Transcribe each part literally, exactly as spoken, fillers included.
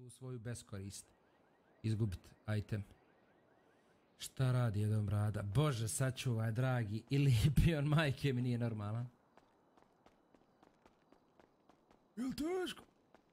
tu svoju beskorist izgubiti item. Šta radi jedan brada? Bože, sačuvaj, dragi. Ili pion majke mi nije normalan. Jel teško?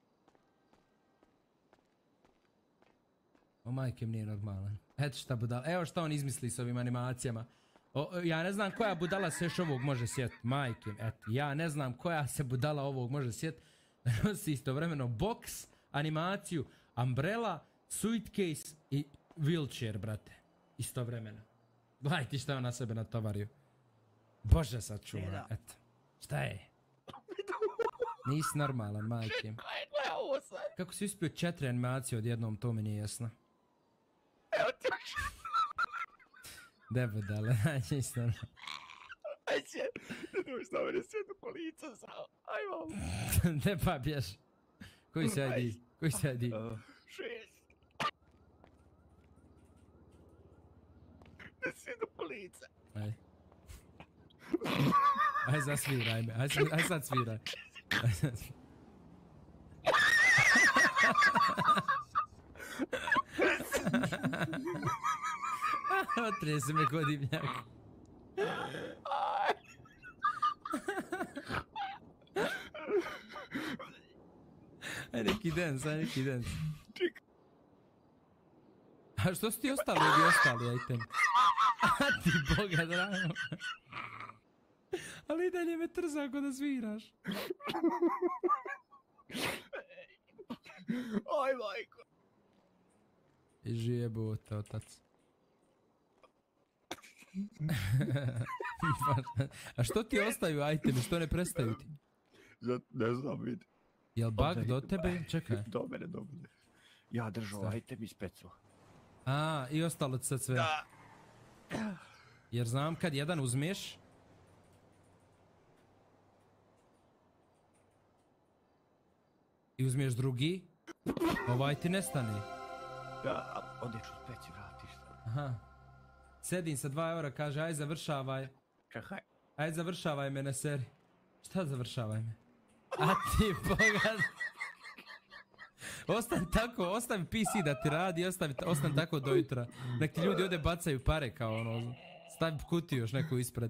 O, majke mi nije normalan. Eto šta budala. Evo šta on izmisli s ovim animacijama. O, ja ne znam koja budala se još ovog može sjetiti. Majke, eto. Ja ne znam koja se budala ovog može sjetiti. Nosi istovremeno box, animaciju, umbrella, suitcase i wheelchair, brate. Istovremeno. Gledaj ti šta je on na sebe natovario. Bože sačuvaj, eto. Šta je? Nisi normalan, majke. Kako si uspio četiri animacije odjednom, to mi nije jasno. Evo ti još. De budale, znači isto. Ajde, ne dođi na mene sve do polica sao. Ajmo. De pa bješ. Koji se I D? Koji se I D? Šest. Ne sve do polica. Ajde. Ajde zasviraj me, ajde, ajde sad sviraj. Ajde sad sviraj. Otrese me ko divnjak. Ajde neki dance, ajde neki dance. A što su ti ostali ovi ostali item? A ti boga drago. Ali i dalje me trza ako da sviraš. Aj majko. I žijebote otac. A što ti ostaju itemi, što ne prestaju ti? Ne znam, vidi. Jel bug do tebe? Čekaj. Do mene, do mene. Ja držao item i specu. A, i ostalo ti sad sve. Da. Jer znam kad jedan uzmeš... I uzmeš drugi, ovaj ti nestane. Da, ali onda ću speci vratiš. Aha. Sedim sa dva eura, kaže, aj završavaj. Čekaj. Aj završavaj me na seri. Šta završavaj me? A ti boga... Ostani tako, ostavi P C da ti radi, ostavi, ostani tako do jutra. Nek ti ljudi ovdje bacaju pare kao ono, stavi kutiju još neku ispred.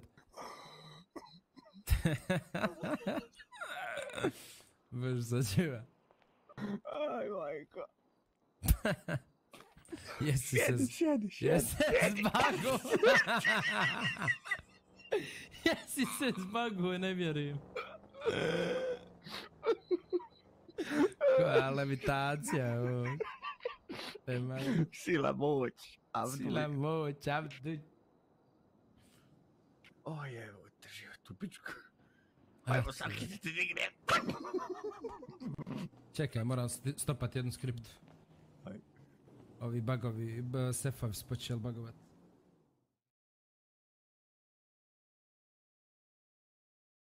Bože sačuva. Aj majko. Jesi se... Sjedi, sjedi, sjedi. Jesi se zbago. Jesi se zbago, ne vjerujem. Koja levitacija ovo. Sila moć. Sila moć, Abduj. Oj, evo, drži tu pičku. Ajmo sad kada ti dignem. Čekaj, moram stopati jednu skriptu. Ovi bugovi, sefovi su počeli bugovat.